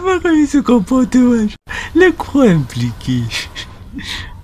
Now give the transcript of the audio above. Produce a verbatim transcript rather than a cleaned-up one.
pas comment il se comporte, wesh. Le quoi impliqué?